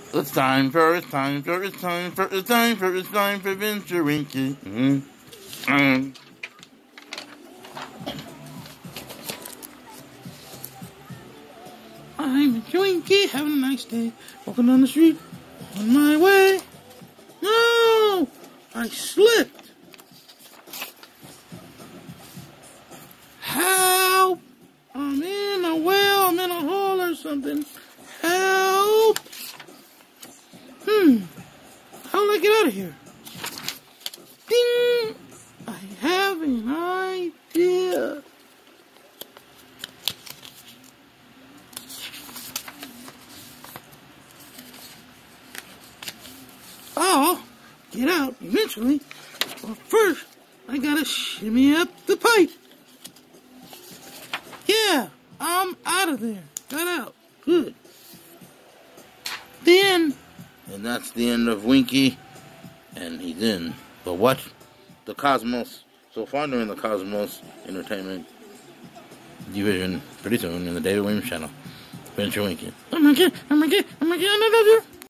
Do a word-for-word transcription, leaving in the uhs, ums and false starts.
It's time for, it's time for, it's time for, it's time for, it's time for Adventure Winky. Mm-hmm. Um. I'm a Winky, having a nice day, walking down the street, on my way. No! I slipped. Help! I'm in a well, I'm in a hole or something. Help! Hmm. How do I get out of here? Ding! I have an idea. I'll get out eventually. But first, I gotta shimmy up the pipe. Yeah, I'm out of there. Got out. Good. The end. And that's the end of Winky. And he's in the what? The Cosmos. So find her in the Cosmos Entertainment Division pretty soon in the David Williams channel. Adventure Winky. Oh my god, oh my god, oh my god, I love you.